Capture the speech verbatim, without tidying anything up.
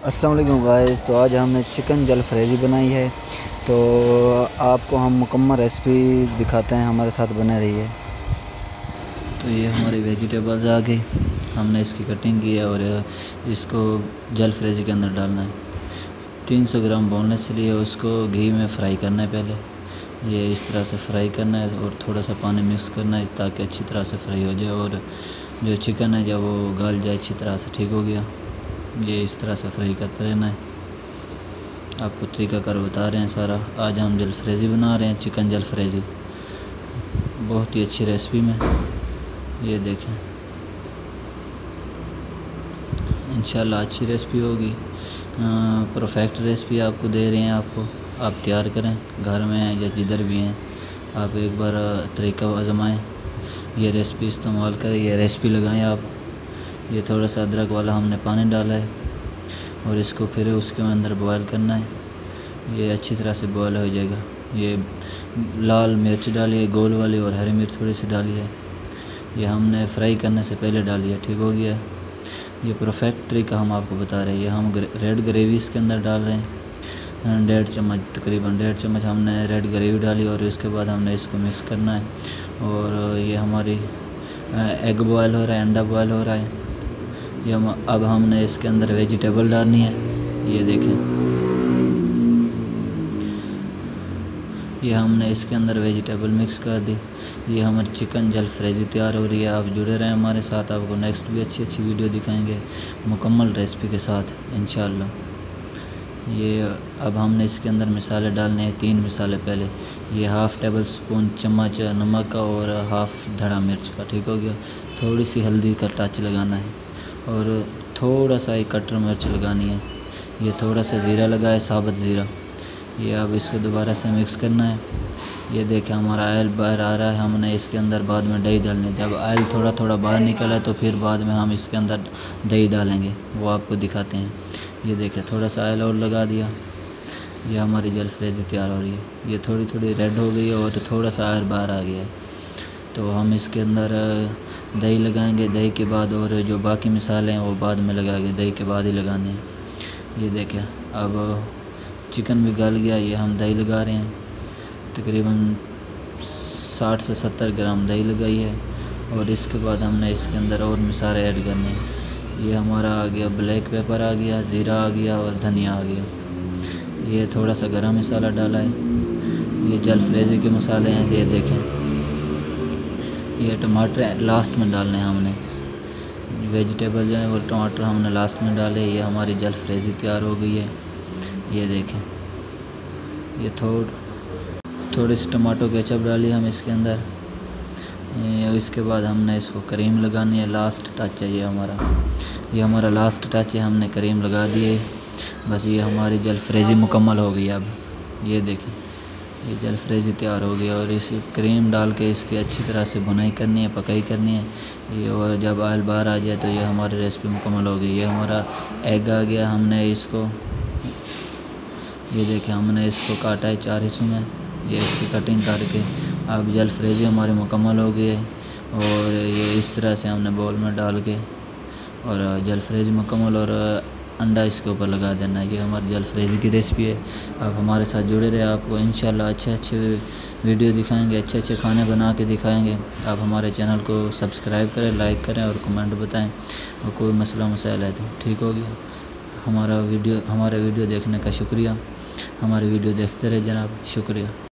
अस्सलाम वालेकुम गाइस। तो आज हमने चिकन जलफ्रेज़ी बनाई है, तो आपको हम मुकम्मल रेसिपी दिखाते हैं, हमारे साथ बने रहिए। तो ये हमारी वेजिटेबल्स आ गई, हमने इसकी कटिंग की है और इसको जलफ्रेज़ी के अंदर डालना है। तीन सौ ग्राम बोनलेस लिए उसको घी में फ्राई करना है। पहले ये इस तरह से फ्राई करना है और थोड़ा सा पानी मिक्स करना है ताकि अच्छी तरह से फ्राई हो जाए और जो चिकन है जब वो गल जाए अच्छी तरह से। ठीक हो गया। ये इस तरह से फ्राई करते रहना है। आपको तरीक़ाकार बता रहे हैं सारा। आज हम जलफ्रेज़ी बना रहे हैं, चिकन जलफ्रेज़ी, बहुत ही अच्छी रेसिपी में। ये देखें, इंशाल्लाह अच्छी रेसिपी होगी, परफेक्ट रेसिपी आपको दे रहे हैं। आपको आप तैयार करें घर में या जिधर भी हैं, आप एक बार तरीक़ा आज़माएं, ये रेसिपी इस्तेमाल करें, ये रेसिपी लगाएं आप। ये थोड़ा सा अदरक वाला हमने पानी डाला है और इसको फिर उसके अंदर बॉयल करना है। ये अच्छी तरह से बॉयल हो जाएगा। ये लाल मिर्च डाली है गोल वाली और हरी मिर्च थोड़ी सी डाली है, ये हमने फ्राई करने से पहले डाली है। ठीक हो गया। ये परफेक्ट तरीका हम आपको बता रहे हैं। ये हम रेड ग्रेवी इसके अंदर डाल रहे हैं, डेढ़ चम्मच तकरीबन डेढ़ चम्मच हमने रेड ग्रेवी डाली और इसके बाद हमने इसको मिक्स करना है। और ये हमारी एग बॉयल हो रहा है, अंडा बॉयल हो रहा है। ये हम अब हमने इसके अंदर वेजिटेबल डालनी है। ये देखें, ये हमने इसके अंदर वेजिटेबल मिक्स कर दी। ये हमारी चिकन जलफ्रेज़ी तैयार हो रही है। आप जुड़े रहें हमारे साथ, आपको नेक्स्ट भी अच्छी अच्छी वीडियो दिखाएंगे मुकम्मल रेसिपी के साथ इंशाल्लाह। ये अब हमने इसके अंदर मिसाले डालने हैं, तीन मिसाले। पहले ये हाफ़ टेबल स्पून चम्मच नमक का और हाफ़ धड़ा मिर्च का। ठीक हो गया। थोड़ी सी हल्दी का टच लगाना है और थोड़ा सा एक कटर मिर्च लगानी है। ये थोड़ा सा ज़ीरा लगा है, साबुत ज़ीरा। ये अब इसको दोबारा से मिक्स करना है। ये देखें हमारा ऑयल बाहर आ रहा है। हमने इसके अंदर बाद में दही डालनी है। जब ऑयल थोड़ा थोड़ा बाहर निकला तो फिर बाद में हम इसके अंदर दही डालेंगे, वो आपको दिखाते हैं। ये देखें थोड़ा सा ऑयल और लगा दिया। ये हमारी जलफ्रेज़ी तैयार हो रही है। ये थोड़ी थोड़ी रेड हो गई है और थोड़ा सा ऑयल बाहर आ गया है। तो हम इसके अंदर दही लगाएंगे। दही के बाद और जो बाकी मिसाले हैं वो बाद में लगाएंगे, दही के बाद ही लगाने हैं। ये देखें अब चिकन भी गल गया। ये हम दही लगा रहे हैं, तकरीबन साठ से सत्तर ग्राम दही लगाई है। और इसके बाद हमने इसके अंदर और मिसाले ऐड करने हैं। ये हमारा आ गया ब्लैक पेपर आ गया, ज़ीरा आ गया और धनिया आ गया। ये थोड़ा सा गरम मसाला डाला है। ये जलफ्रेज़ी के मसाले हैं। ये देखें, ये टमाटर लास्ट में डालने हैं हमने। वेजिटेबल जो है वो टमाटर हमने लास्ट में डाले। ये हमारी जलफ्रेज़ी तैयार हो गई है। ये देखें, ये थोड़ थोड़ी सी टमाटो केचप डाली हम इसके अंदर। इसके बाद हमने इसको क्रीम लगानी है, लास्ट टच है ये हमारा। ये हमारा लास्ट टच है, हमने क्रीम लगा दी है। बस ये हमारी जलफ्रेज़ी मुकम्मल हो गई। अब ये देखें, ये जलफ्रेज़ी तैयार हो गई और इस क्रीम डाल के इसकी अच्छी तरह से भुनाई करनी है, पकाई करनी है। ये और जब ऑयल बाहर आ जाए तो ये हमारी रेसिपी मुकम्मल हो गई। ये हमारा एग आ गया। हमने इसको ये देखें हमने इसको काटा है चार हिस्सों में। ये इसकी कटिंग करके अब जलफ्रेज़ी हमारी मुकम्मल हो गई है। और ये इस तरह से हमने बोल में डाल के और जलफ्रेज़ी मुकम्मल और अंडा इसके ऊपर लगा देना है। ये हमारी जलफ्रेज़ी की रेसिपी है। आप हमारे साथ जुड़े रहे, आपको इंशाल्लाह अच्छे अच्छे वीडियो दिखाएंगे, अच्छे अच्छे खाने बना के दिखाएंगे। आप हमारे चैनल को सब्सक्राइब करें, लाइक करें और कमेंट बताएं। और कोई मसला मसाइल है तो ठीक हो गया। हमारा वीडियो हमारे वीडियो देखने का शुक्रिया। हमारी वीडियो देखते रहे जनाब, शुक्रिया।